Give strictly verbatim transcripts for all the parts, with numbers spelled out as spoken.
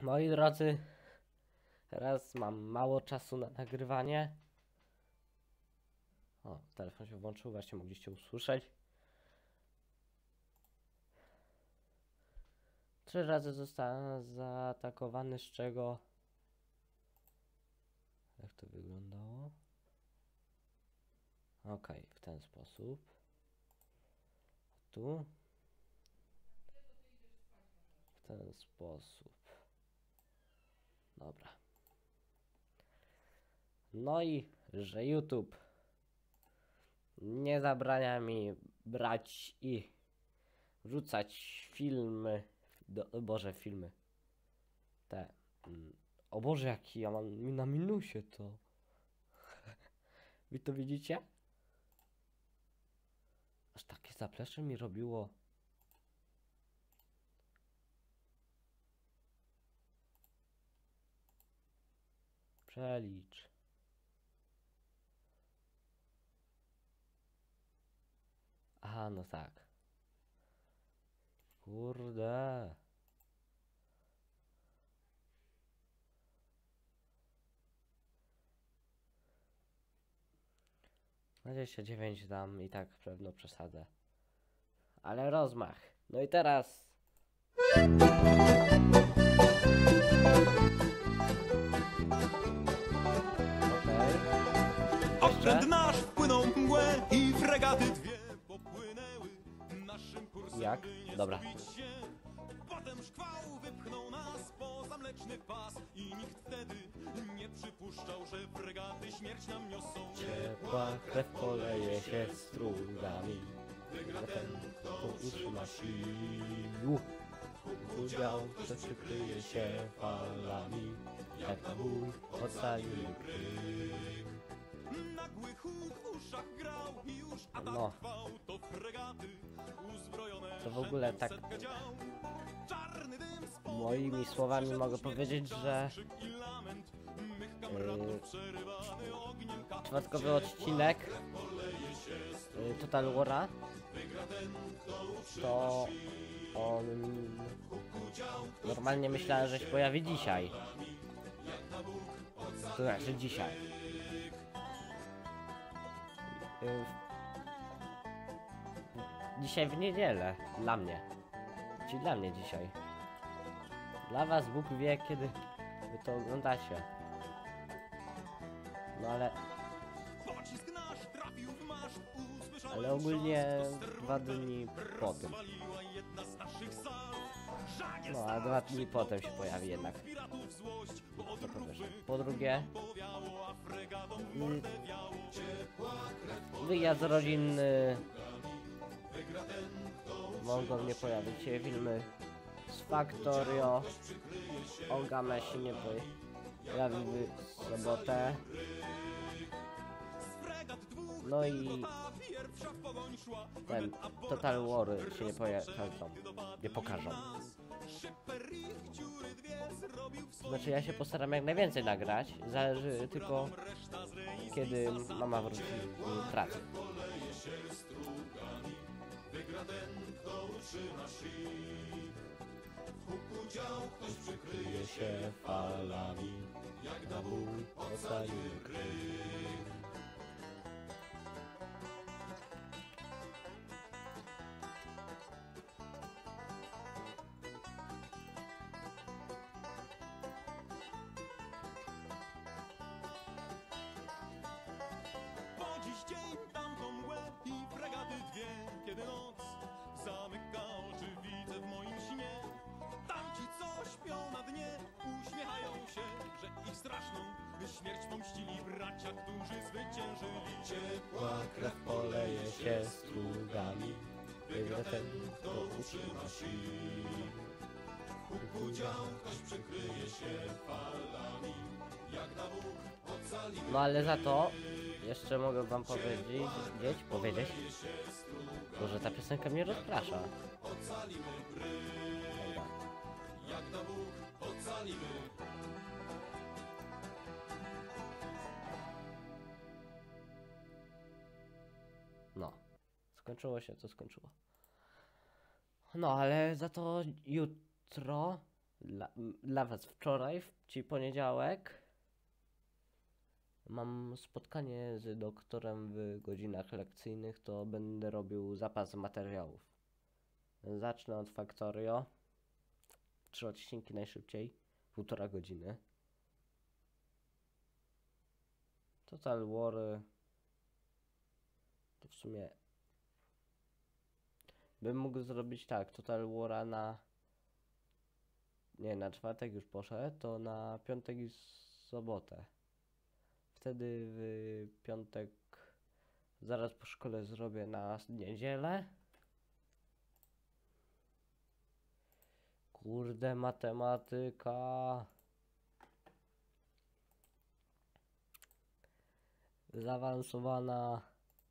Moi drodzy, teraz mam mało czasu na nagrywanie. O, telefon się włączył, właśnie mogliście usłyszeć. Trzy razy zostałem zaatakowany, z czego... Jak to wyglądało? Okej, okay, w ten sposób. Tu. W ten sposób. Dobra. No i, że YouTube nie zabrania mi brać i wrzucać filmy, do, boże filmy, te, mm, o Boże, jaki ja mam na minusie to. Wy to widzicie? Aż takie zaplecze mi robiło. Przelicz. Aha, no tak. Kurde. dwadzieścia dziewięć dam i tak pewno przesadzę. Ale rozmach. No i teraz. Okej. Oszczęd nasz wpłynął w mgłę i fregaty dwie popłynęły naszym kursem. Jak? Dobra. Się. Potem szkwał wypchnął nas poza mleczny pas i nikt wtedy nie przypuszczał, że fregaty śmierć nam niosą. Ciepła krew poleje się strugami. Wygra ten, kto utrzyma sił. Udział, że przykryje się falami. Jak na ból ocaliły kryk. Nagły huk w uszach grał i już atak No. trwał, to fregaty uzbrojone. To w ogóle tak Czarny dym z moimi słowami mogę powiedzieć, że yy, czwartkowy odcinek yy, Total War'a to on normalnie myślałem, że się pojawi dzisiaj. To znaczy dzisiaj. Yy, dzisiaj w niedzielę. Dla mnie. Czyli dla mnie dzisiaj. Dla was Bóg wie, kiedy wy to oglądacie. No ale... Ale ogólnie dwa dni po tym. No a dwa dni potem się pojawi jednak. To po pierwsze. Po drugie... Wyjazd rodzinny. Mogą nie pojawić się filmy z Factorio. Ogame się nie pojawi w sobotę. No i ten Total War się nie pojawią, nie pokażą. Znaczy ja się postaram jak najwięcej nagrać, zależy tylko kiedy mama wróci z pracy. Wygra ten, kto utrzyma sił. W udział ktoś przykryje się falami, jak na ból ocaliły kryk. Po dziś dzień tamtą mgłę i fregaty dwie, kiedy noc zamyka oczy, widzę w moim śnie. Tamci, co śpią na dnie, uśmiechają się, że ich straszną śmierć pomścili bracia, którzy zwyciężyli. Ciepła krew poleje się strugami, wygra ten, kto utrzyma sił. Bóg udział, ktoś przykryje się falami, jak na Bóg ocali. No ale za to jeszcze mogę wam powiedzieć, powiedzieć, powiedzieć, że ta piosenka mnie rozprasza. Dobra. Jak na Bóg ocalimy. No, skończyło się, co skończyło. No, ale za to jutro Dla, dla was wczoraj, w ci poniedziałek, mam spotkanie z doktorem w godzinach lekcyjnych, to będę robił zapas materiałów. Zacznę od Factorio. Trzy odcinki najszybciej. Półtora godziny. Total War. To w sumie bym mógł zrobić tak. Total War na... Nie, na czwartek już poszedł, to na piątek i sobotę. Wtedy w piątek zaraz po szkole zrobię na niedzielę. Kurde, matematyka. Zaawansowana.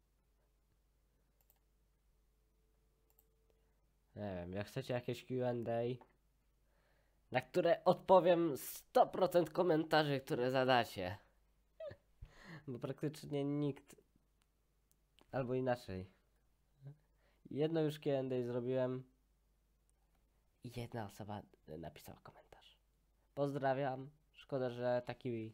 Nie wiem, jak chcecie jakieś Q and A, na które odpowiem sto procent komentarzy, które zadacie. Bo praktycznie nikt, albo inaczej. Jedno już Q and A zrobiłem i jedna osoba napisała komentarz. Pozdrawiam. Szkoda, że taki yy,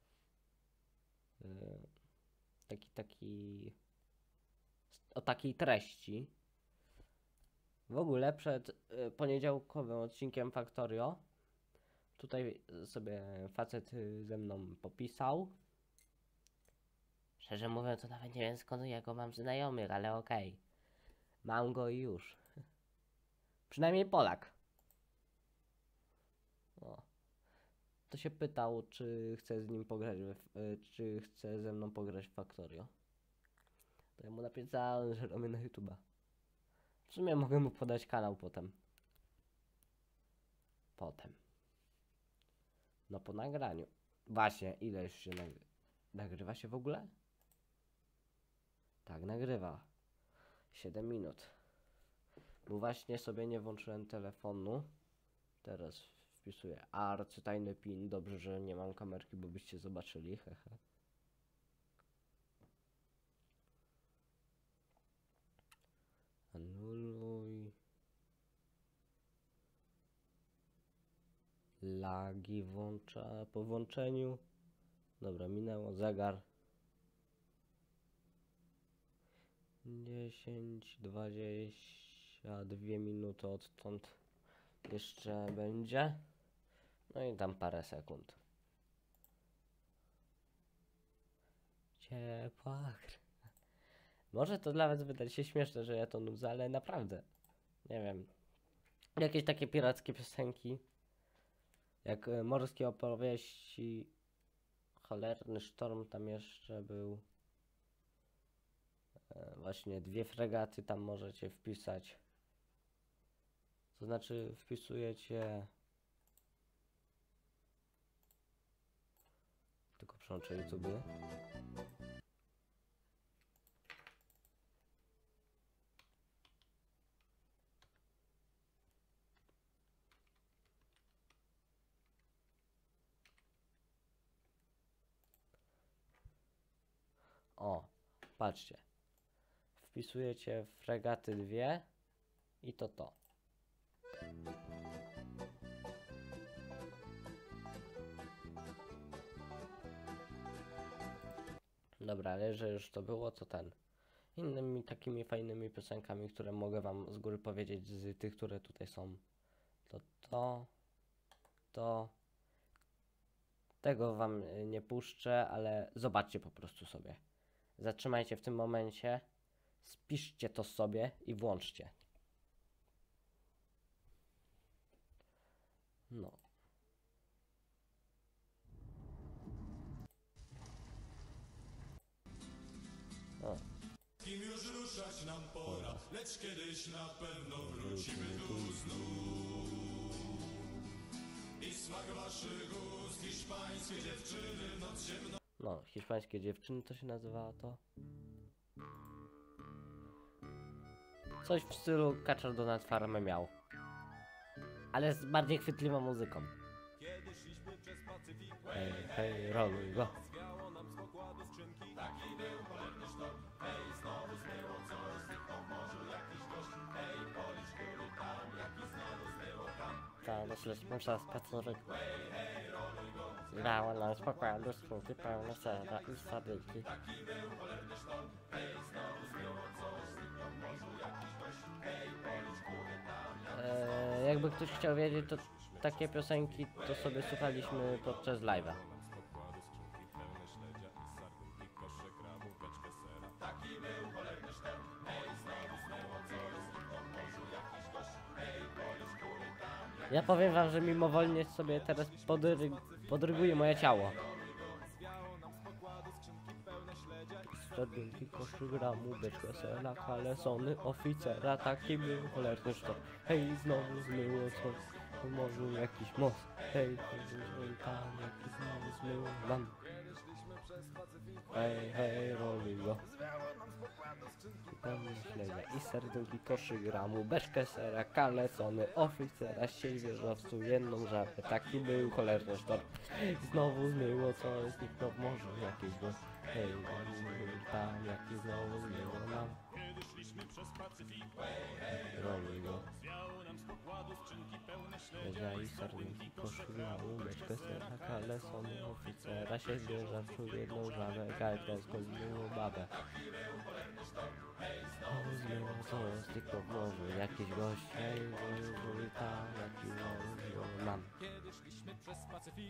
taki taki o takiej treści. W ogóle przed y, poniedziałkowym odcinkiem Factorio tutaj sobie facet y, ze mną popisał. Szczerze mówiąc, to nawet nie wiem, skąd ja go mam znajomych, ale okej. Okay. Mam go i już. Przynajmniej Polak. O. To się pytał, czy chce z nim pograć, w, y, czy chce ze mną pograć w Factorio. To ja mu napisałem, że robię na YouTube'a. W sumie mogę mu podać kanał potem. Potem. No po nagraniu. Właśnie, ile już się nagry... nagrywa się w ogóle? Tak, nagrywa. siedem minut. Bo właśnie sobie nie włączyłem telefonu. Teraz wpisuję arcytajny pin. Dobrze, że nie mam kamerki, bo byście zobaczyli. Hehe. Anuluj. Lagi włącza po włączeniu. Dobra, minęło zegar. dziesięć, dwadzieścia dwie minuty odtąd jeszcze będzie. No i tam parę sekund. Ciepła. Może to dla was wydać się śmieszne, że ja to nudzę, ale naprawdę. Nie wiem. Jakieś takie pirackie piosenki. Jak y, morskie opowieści. Cholerny sztorm tam jeszcze był. E, właśnie dwie fregaty tam możecie wpisać. To znaczy wpisujecie. Tylko przełączę YouTube. O, patrzcie. Wpisujecie fregaty dwie i to to. Dobra, ale że już to było, to ten. Innymi takimi fajnymi piosenkami, które mogę wam z góry powiedzieć z tych, które tutaj są. To to, to. Tego wam nie puszczę, ale zobaczcie po prostu sobie. Zatrzymajcie w tym momencie, spiszcie to sobie i włączcie. No. O. Kim już ruszać nam pora, lecz kiedyś na pewno wrócimy tu znów. I smak waszych ust, hiszpańskie dziewczyny, noc ciemno. No, hiszpańskie dziewczyny to się nazywało to. Coś w stylu Kaczor Donald Farmę miał. Ale z bardziej chwytliwą muzyką. Kiedy szliśmy przez Pacyfik, Hej, hej, roluj go. zwiało nam z pokładu skrzynki. Taki był cholerny sztorm, hej, znowu zmyło coś z tych po morzu jakiś gość. Hej, policz, który tam, jaki znalazł było tam. Ta, no szliśmy przez Pacyfik. Grało nam z pokładu skórki pełne sera i sadyki. Eee, jakby ktoś chciał wiedzieć, to takie piosenki to sobie słuchaliśmy podczas live'a. Ja powiem wam, że mimowolnie sobie teraz podryg podryguje moje ciało. Sardynki, koszy gramu, beczka sera, kalesony, oficera, taki był cholerny sztor. Hej, znowu zmyło coś, to może jakiś most. Hej, tam jakiś znowu zmyło nam. Hej, hej, roli go. Pełne śledzia i sardynki, koszy gramu, beczkę sera, kalesony, oficera, sieć wieżowców, jedną żabę, taki był cholerny sztor. Znowu zmyło coś, nikt to może jakieś go. Hej, tam jakiś znowu zmyło nam. Kiedy szliśmy przez Pacyfik, Roli go. zwiało nam z pokładu skrzynki pełne Śledzia i sardynki, koszy gramu, beczkę sera, kalesony, oficera, sieć wieżowców, jedną żabę, gajkę zgolniło babę. O, zmyło coś, tylko może jakiś gość, hej, roli tam jakiś znowu zmyło nam. Kiedy szliśmy przez Pacyfik,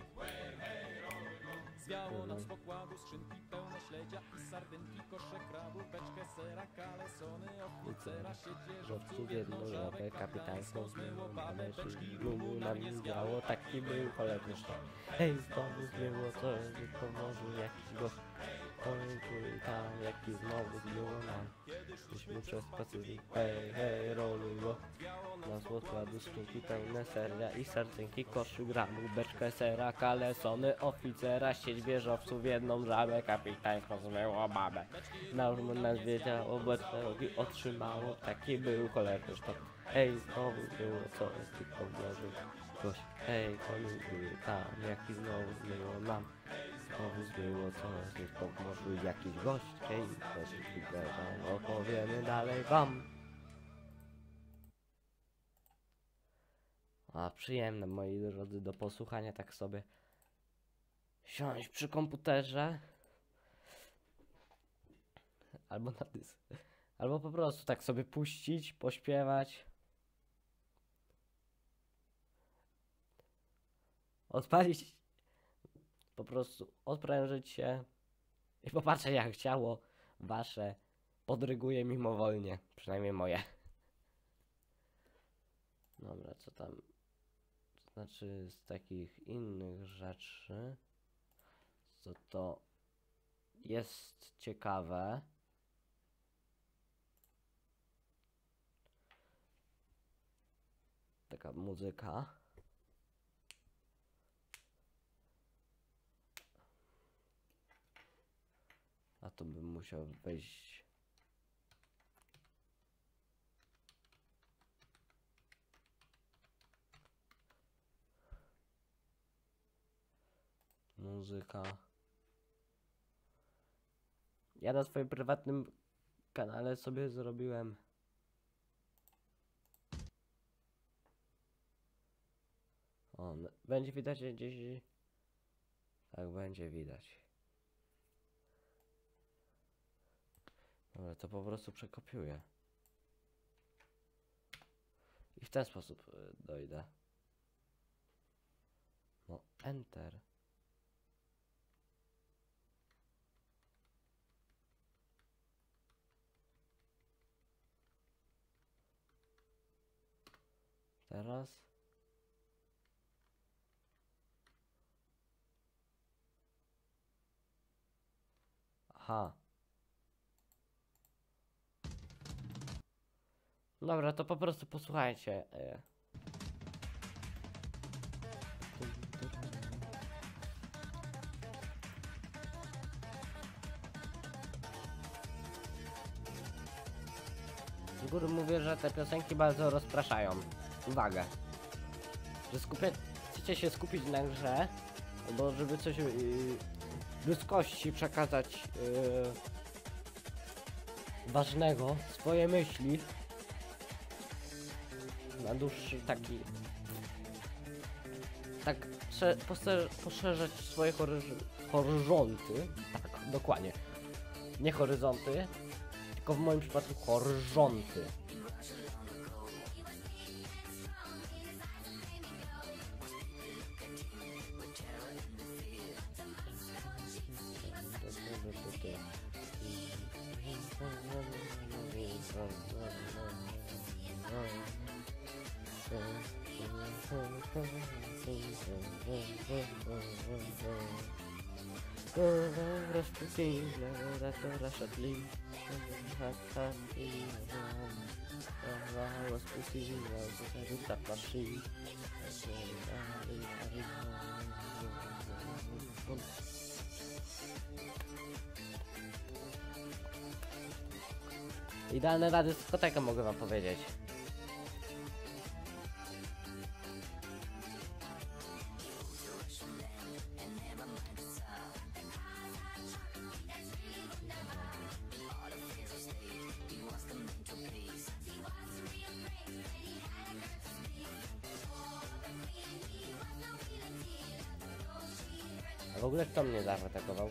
zwiało nam z pokładu skrzynki pełne śledzia i sardynki, kosze krabów, beczkę sera, kalesony, oficera, sieć Żowców jedną żabę kapitańską zmyło babę, czyli gumu nam nie zbiało, taki był cholerny sztor. Hej, znowu zmyło coś, tylko może jakiś gość, kończy tam jaki znowu zmyło nam. Szliśmy przez Pacyfik, hej, hej, roluj go. Na składu sztuki pełne seria i sardynki, koszy gramu, beczkę sera, kalesony, oficera, sieć wieżowców, jedną żabę kapitańską zmyło babę. Na urmę nas wiedziało, beczkę rogi otrzymało, taki był cholerny sztor. Hej, znowu było coś, tylko włożył gość. Hej, koniunktury tam, jaki znowu zmyło nam. Znowu zmyło coś, tylko może jakiś gość. Hej, coś wygląda, opowiemy dalej wam. A przyjemne, moi drodzy, do posłuchania tak sobie siąść przy komputerze albo na dysk, albo po prostu tak sobie puścić, pośpiewać, odpalić, po prostu odprężyć się i popatrzeć, jak ciało wasze podryguje mimowolnie, przynajmniej moje. Dobra, co tam? To znaczy z takich innych rzeczy, co to jest ciekawe. Taka muzyka. A to bym musiał wejść. Muzyka. Ja na swoim prywatnym kanale sobie zrobiłem o, będzie widać gdzieś. Tak, będzie widać. Dobra, to po prostu przekopiuję i w ten sposób y, dojdę. No, enter. Teraz aha. Dobra, to po prostu posłuchajcie. y. Z góry mówię, że te piosenki bardzo rozpraszają. Uwaga. Że skupia... chcecie się skupić na grze, albo żeby coś yy, ludzkości przekazać yy, ważnego, swoje myśli na dłuższy taki tak poszerzać swoje horyzonty, tak, dokładnie. Nie horyzonty, tylko w moim przypadku horyzonty. Rozpuściła, laboratora szatli, rozpuściła, zaruta plaszy. Idealne rady z dyskoteką mogę wam powiedzieć. A w ogóle kto mnie zaatakował?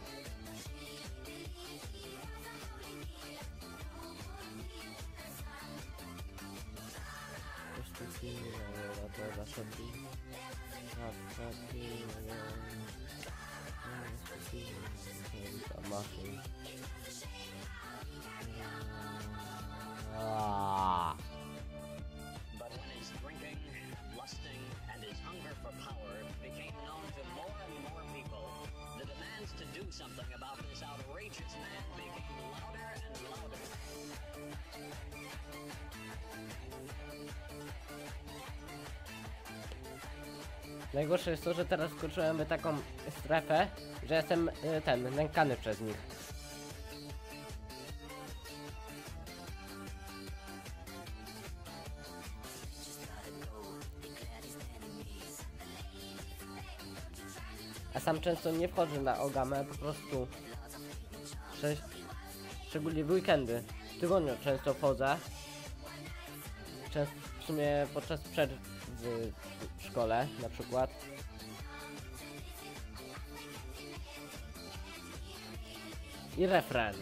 But when his drinking, lusting, and his hunger for power became known to more and more people, the demands to do something about this outrageous man became louder and louder. Najgorsze jest to, że teraz wkroczyłem w taką strefę, że jestem y, ten, nękany przez nich. A sam często nie wchodzę na ogamę, po prostu Szcz szczególnie w weekendy, w tygodniu często wchodzę. Często w sumie podczas przerw w szkole na przykład. I refren.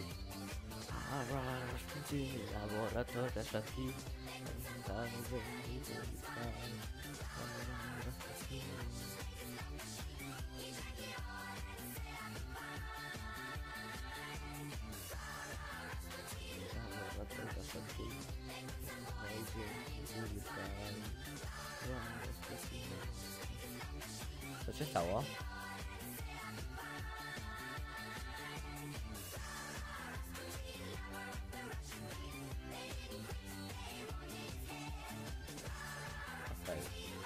Co się stało? Okay.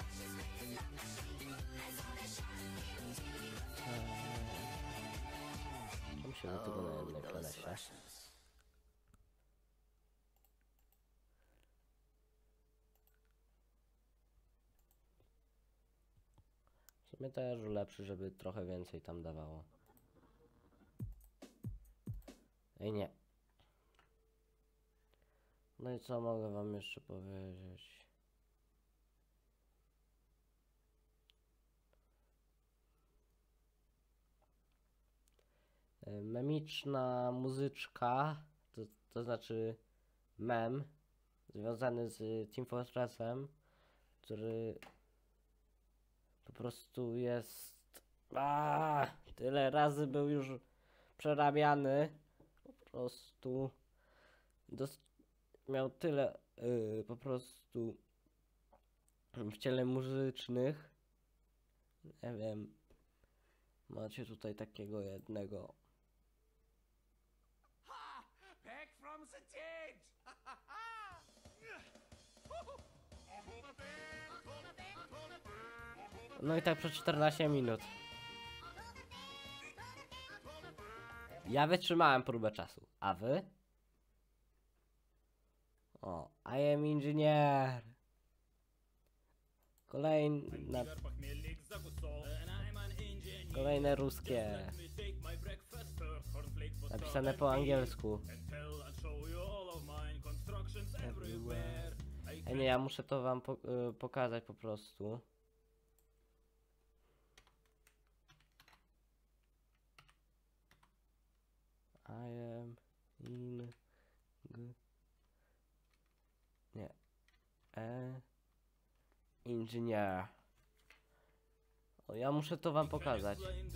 Czym się do tego na jednej kolesie? W sumie też lepszy, żeby trochę więcej tam dawało. Ej, nie. No i co mogę wam jeszcze powiedzieć? Memiczna muzyczka, to, to znaczy mem związany z Team Fortressem, który po prostu jest... Aaaa, tyle razy był już przerabiany. Po prostu dos miał tyle yy, po prostu wcieleń muzycznych. Nie wiem. Macie tutaj takiego jednego. Back from the dead! No i tak przez czternaście minut. Ja wytrzymałem próbę czasu, a wy? O, I am engineer. Kolejne... Kolejne ruskie. Napisane po angielsku. Ej, nie, ja muszę to wam po y pokazać po prostu. engineer. O, ja muszę to wam pokazać.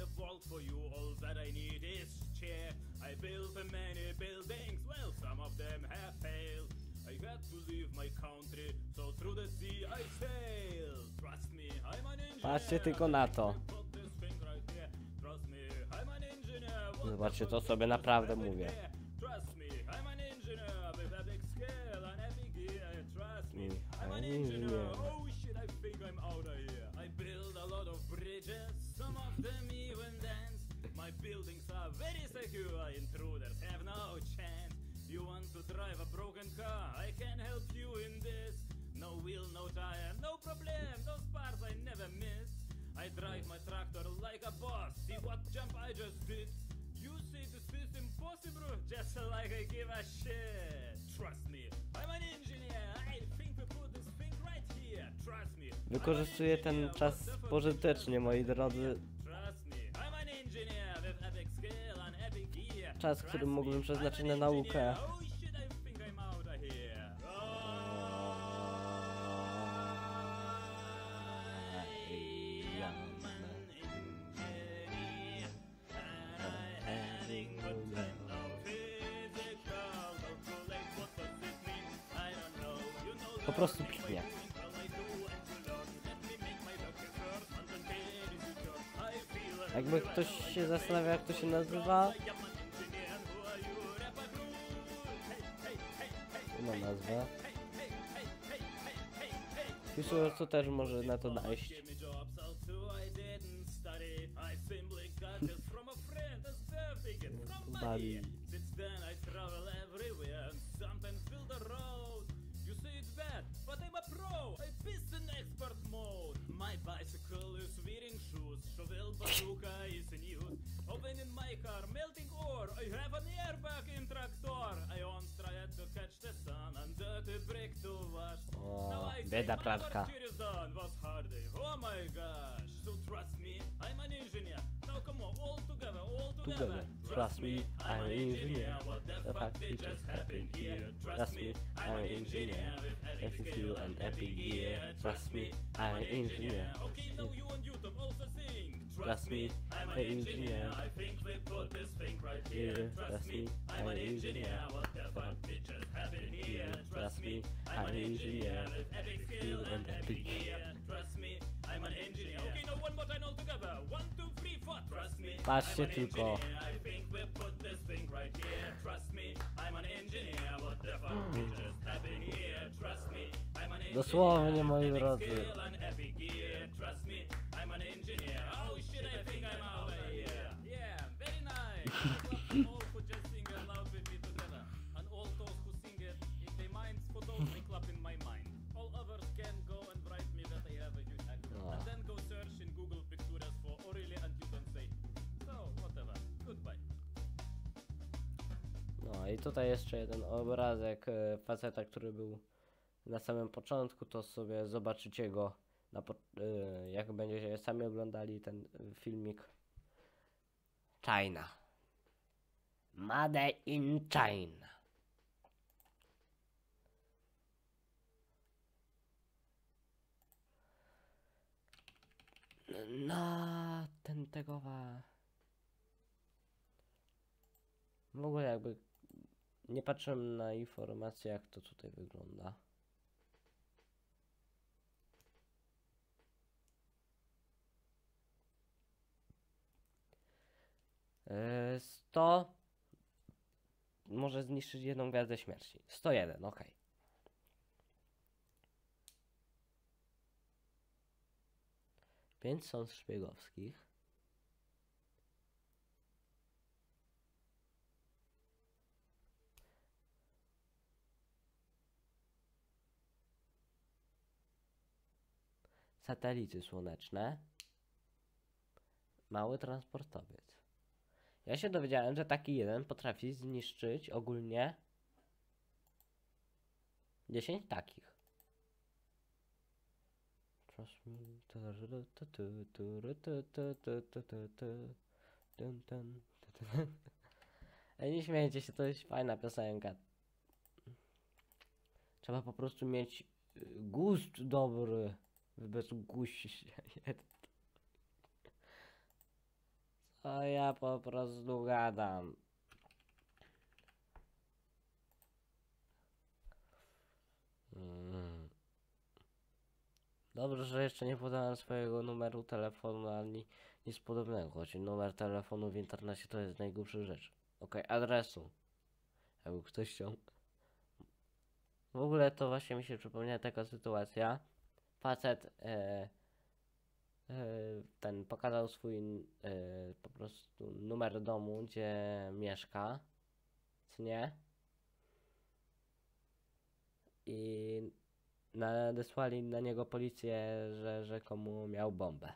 I built many buildings, well, some of them have failed. I had to leave my country, so through the sea I sailed. Trust me, I'm an engineer. Patrzcie tylko na to. Put this thing right here. Trust me, I'm an engineer. Zobaczcie, to sobie naprawdę mówię. Trust me, I'm an engineer with epic skill and epic gear. Trust me, I'm an engineer. engineer. Oh shit, I think I'm out of here. I build a lot of bridges, some of them even dance. My buildings are very secure, intruders have no chance. You want to drive a broken car, I can help you in this. No wheel, no tire, no problem, those parts I never miss. I drive my tractor like a boss, see what jump I just did. You say this is impossible, just like I give a shit. Trust me, I'm an engineer, I think we put this thing right here. Trust me. Wykorzystuję ten czas pożytecznie, moi drodzy. Czas, który mógłbym przeznaczyć na naukę. Po prostu pięknie. Jakby ktoś się zastanawia, jak to się nazywa. Ma nazwę. Piszę, co też może na to najść. Bali. My bicycle is wearing shoes, shovel bazooka is in use. Open in my car, melting ore, I have an airbag in tractor. I once tried to catch the sun and dirty brick to wash. O, bieda pratka. Was hardy. Oh my gosh, so trust me, I'm an engineer. Now come on, all together, all together. Trust me, I'm an engineer. What the fuck did just happen here? Trust me, I'm an engineer. F F U and epic gear. Trust me, I'm an engineer. Okay, now you on YouTube also sing. Trust me, I'm an engineer. I think we put this thing right here. Trust me, I'm an engineer. What the fuck did just happen here? Trust me, I'm an engineer. With epic skill and epic gear. Trust me, I'm an engineer. Okay, now one more time all together. One, two, three, four. Trust me, patrzcie tylko. I think we put this thing right here. Trust me, I'm an engineer. What the fuck did just happen here? Trust me, I'm an engineer. Dosłownie, moi drodzy. Trust me, I'm an engineer. Oh shit, I think I'm out of here. Yeah, very nice. All who just sing it loud with me together. And all those who sing it in their minds, for those I clap in my mind. All others can go and write me that I have a huge accent. And then go search in Google Pictures for Aurelia and you can say, so whatever, goodbye. No i tutaj jeszcze jeden obrazek e, faceta, który był na samym początku, to sobie zobaczycie go, na po, e, jak będziecie sami oglądali ten filmik. China. Made in China. No, ten tegowa. W ogóle jakby nie patrzyłem na informacje, jak to tutaj wygląda. Yy, sto może zniszczyć jedną gwiazdę śmierci. sto jeden, ok. pięć sąd szpiegowskich. Satelity słoneczne. Mały transportowiec. Ja się dowiedziałem, że taki jeden potrafi zniszczyć ogólnie dziesięć takich. Trust me. Ej, nie śmiejcie się, to jest fajna piosenka. Trzeba po prostu mieć gust dobry. Bez gusi się. Co ja po prostu gadam. Mm. Dobrze, że jeszcze nie podałem swojego numeru telefonu ani nic podobnego, choć numer telefonu w internecie to jest najgłupsza rzecz. Okej, adresu. Jakby ktoś chciał. W ogóle to właśnie mi się przypomniała taka sytuacja. Facet e, e, ten pokazał swój e, po prostu numer domu, gdzie mieszka, co nie? I nadesłali na niego policję, że rzekomo miał bombę.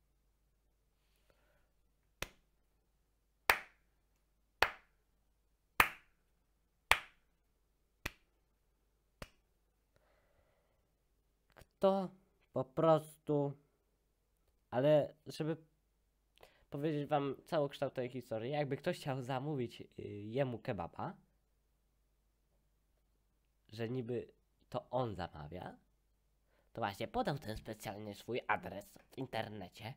Kto po prostu... Ale żeby powiedzieć wam całokształt tej historii, jakby ktoś chciał zamówić y, jemu kebaba, że niby to on zamawia, to właśnie podał ten specjalny swój adres w internecie,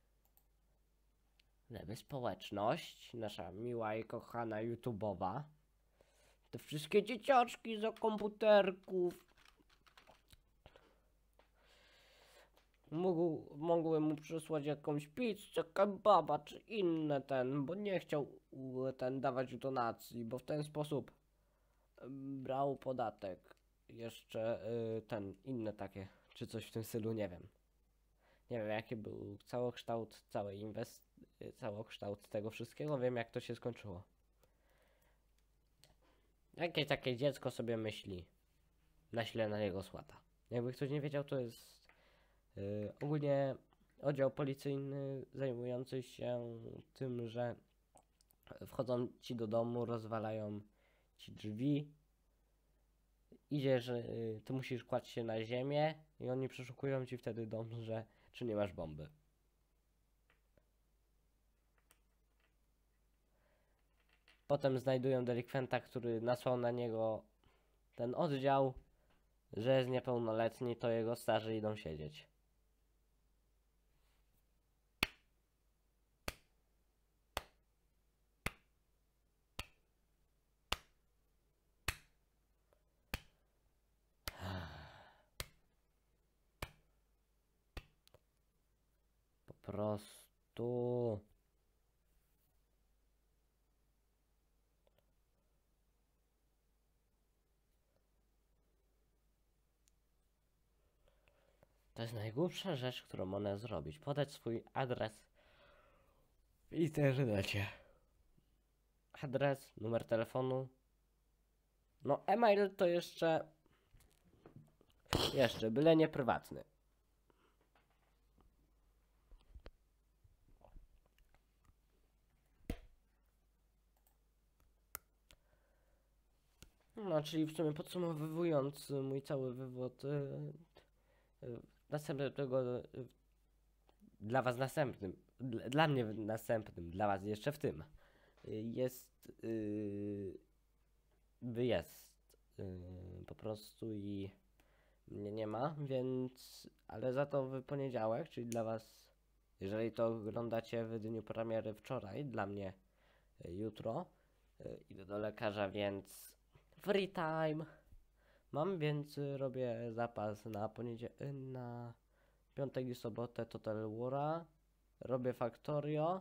żeby społeczność, nasza miła i kochana YouTube'owa, te wszystkie dzieciaczki za komputerków, mógł, mogły mu przysłać jakąś pizzę, kebaba czy inne ten, bo nie chciał u, ten dawać donacji, bo w ten sposób y, brał podatek. Jeszcze y, ten, inne takie, czy coś w tym stylu, nie wiem. Nie wiem jaki był całokształt całej inwest... y, całokształt tego wszystkiego, wiem jak to się skończyło. Jakie takie dziecko sobie myśli, naśle na jego słata. Jakby ktoś nie wiedział, to jest Yy, ogólnie oddział policyjny zajmujący się tym, że wchodzą ci do domu, rozwalają ci drzwi, idziesz, yy, ty musisz kłaść się na ziemię i oni przeszukują ci wtedy dom, że czy nie masz bomby. Potem znajdują delikwenta, który nasłał na niego ten oddział, że jest niepełnoletni, to jego starzy idą siedzieć. Po prostu... To jest najgłupsza rzecz, którą można zrobić. Podać swój adres w internecie. Adres, numer telefonu. No e-mail to jeszcze... Jeszcze, byle nie prywatny. No, czyli w sumie podsumowując mój cały wywód, yy, yy, następnego, yy, dla was następnym, dla, dla mnie następnym, dla was jeszcze w tym, yy, jest yy, wyjazd yy, po prostu i mnie nie ma, więc, ale za to w poniedziałek, czyli dla was, jeżeli to oglądacie w dniu premiery wczoraj, dla mnie yy, jutro, yy, idę do lekarza, więc free time mam, więc y, robię zapas na poniedziałek, na piątek i sobotę Total War'a, robię Factorio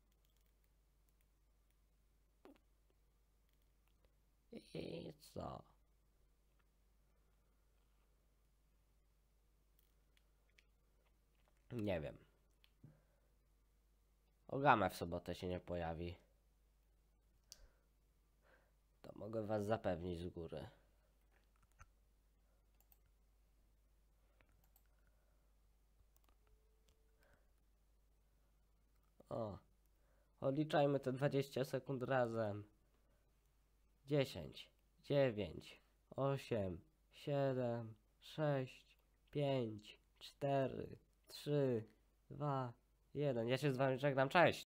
i co? Nie wiem. Ogama w sobotę się nie pojawi. To mogę was zapewnić z góry. O, odliczajmy te dwadzieścia sekund razem. dziesięć, dziewięć, osiem, siedem, sześć, pięć, cztery, trzy, dwa, jeden. Ja się z wami żegnam, cześć!